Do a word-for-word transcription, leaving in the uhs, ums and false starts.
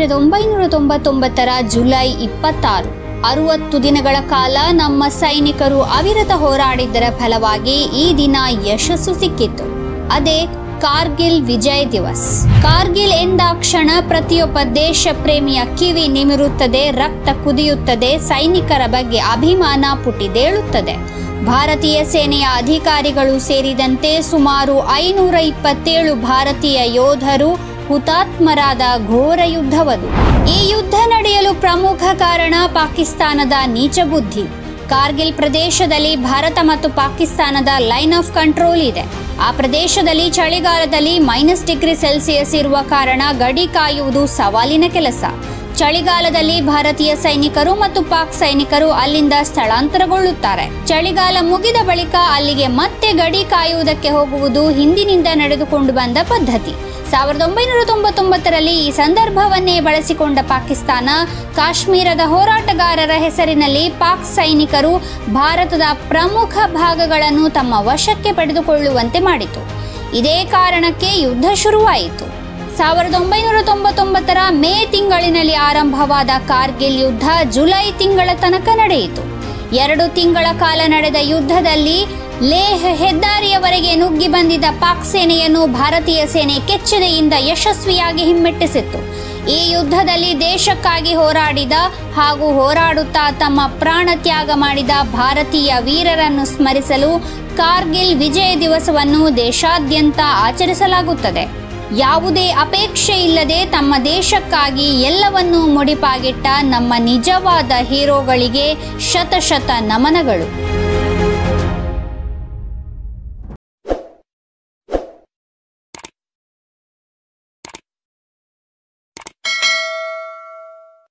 ಸಾವಿರದ ಒಂಬೈನೂರ ತೊಂಬತ್ತೊಂಬತ್ತರ ಜುಲೈ ಇಪ್ಪತ್ತಾರು. ಅರವತ್ತು ದಿನಗಳ ಕಾಲ ನಮ್ಮ ಸೈನಿಕರು ಅವಿರತ ಹೋರಾಡಿದ್ದರ ಫಲವಾಗಿ ಈ ದಿನ ಯಶಸ್ಸು ಸಿಕ್ಕಿತ್ತು. ಅದೇ ಕಾರ್ಗಿಲ್ ವಿಜಯ್ ದಿವಸ್. ಕಾರ್ಗಿಲ್ ಎಂದಾಕ್ಷಣ ಪ್ರತಿಯೊಬ್ಬ ದೇಶ ಪ್ರೇಮಿಯ ಕಿವಿ ನಿಮಿರುತ್ತದೆ, ರಕ್ತ ಕುದಿಯುತ್ತದೆ, ಸೈನಿಕರ ಬಗ್ಗೆ ಅಭಿಮಾನ ಪುಟಿದೇಳುತ್ತದೆ. ಭಾರತೀಯ ಸೇನೆಯ ಅಧಿಕಾರಿಗಳು ಸೇರಿದಂತೆ ಸುಮಾರು ಐನೂರ ಇಪ್ಪತ್ತೇಳು ಭಾರತೀಯ ಯೋಧರು ಹುತಾತ್ಮರಾದ ಘೋರ ಯುದ್ಧವದು. ಈ ಯುದ್ಧ ನಡೆಯಲು ಪ್ರಮುಖ ಕಾರಣ ಪಾಕಿಸ್ತಾನದ ನೀಚ ಬುದ್ಧಿ. ಕಾರ್ಗಿಲ್ ಪ್ರದೇಶದಲ್ಲಿ ಭಾರತ ಮತ್ತು ಪಾಕಿಸ್ತಾನದ ಲೈನ್ ಆಫ್ ಕಂಟ್ರೋಲ್ ಇದೆ. ಆ ಪ್ರದೇಶದಲ್ಲಿ ಚಳಿಗಾಲದಲ್ಲಿ ಮೈನಸ್ ಡಿಗ್ರಿ ಸೆಲ್ಸಿಯಸ್ ಇರುವ ಕಾರಣ ಗಡಿ ಕಾಯುವುದು ಸವಾಲಿನ ಕೆಲಸ. ಚಳಿಗಾಲದಲ್ಲಿ ಭಾರತೀಯ ಸೈನಿಕರು ಮತ್ತು ಪಾಕ್ ಸೈನಿಕರು ಅಲ್ಲಿಂದ ಸ್ಥಳಾಂತರಗೊಳ್ಳುತ್ತಾರೆ. ಚಳಿಗಾಲ ಮುಗಿದ ಬಳಿಕ ಅಲ್ಲಿಗೆ ಮತ್ತೆ ಗಡಿ ಕಾಯುವುದಕ್ಕೆ ಹೋಗುವುದು ಹಿಂದಿನಿಂದ ನಡೆದುಕೊಂಡು ಬಂದ ಪದ್ಧತಿ. ಸಾವಿರದ ಒಂಬೈನೂರ ತೊಂಬತ್ತೊಂಬತ್ತರಲ್ಲಿ ಈ ಸಂದರ್ಭವನ್ನೇ ಬಳಸಿಕೊಂಡ ಪಾಕಿಸ್ತಾನ ಕಾಶ್ಮೀರದ ಹೋರಾಟಗಾರರ ಹೆಸರಿನಲ್ಲಿ ಪಾಕ್ ಸೈನಿಕರು ಭಾರತದ ಪ್ರಮುಖ ಭಾಗಗಳನ್ನು ತಮ್ಮ ವಶಕ್ಕೆ ಪಡೆದುಕೊಳ್ಳುವಂತೆ ಮಾಡಿತು. ಇದೇ ಕಾರಣಕ್ಕೆ ಯುದ್ಧ ಶುರುವಾಯಿತು. ಸಾವಿರದ ಒಂಬೈನೂರ ತೊಂಬತ್ತೊಂಬತ್ತರ ಮೇ ತಿಂಗಳಿನಲ್ಲಿ ಆರಂಭವಾದ ಕಾರ್ಗಿಲ್ ಯುದ್ಧ ಜುಲೈ ತಿಂಗಳ ತನಕ ನಡೆಯಿತು. ಎರಡು ತಿಂಗಳ ಕಾಲ ನಡೆದ ಯುದ್ಧದಲ್ಲಿ ಲೇಹ್ ಹೆದ್ದಾರಿಯವರೆಗೆ ನುಗ್ಗಿ ಬಂದಿದ್ದ ಪಾಕ್ ಸೇನೆಯನ್ನು ಭಾರತೀಯ ಸೇನೆ ಕೆಚ್ಚೆದೆಯಿಂದ ಯಶಸ್ವಿಯಾಗಿ ಹಿಮ್ಮೆಟ್ಟಿಸಿತ್ತು. ಈ ಯುದ್ಧದಲ್ಲಿ ದೇಶಕ್ಕಾಗಿ ಹೋರಾಡಿದ ಹಾಗೂ ಹೋರಾಡುತ್ತಾ ತಮ್ಮ ಪ್ರಾಣ ತ್ಯಾಗ ಮಾಡಿದ ಭಾರತೀಯ ವೀರರನ್ನು ಸ್ಮರಿಸಲು ಕಾರ್ಗಿಲ್ ವಿಜಯ ದಿವಸವನ್ನು ದೇಶಾದ್ಯಂತ ಆಚರಿಸಲಾಗುತ್ತದೆ. ಯಾವುದೇ ಅಪೇಕ್ಷೆ ಇಲ್ಲದೆ ತಮ್ಮ ದೇಶಕ್ಕಾಗಿ ಎಲ್ಲವನ್ನೂ ಮುಡಿಪಾಗಿಟ್ಟ ನಮ್ಮ ನಿಜವಾದ ಹೀರೋಗಳಿಗೆ ಶತಶತ ನಮನಗಳು.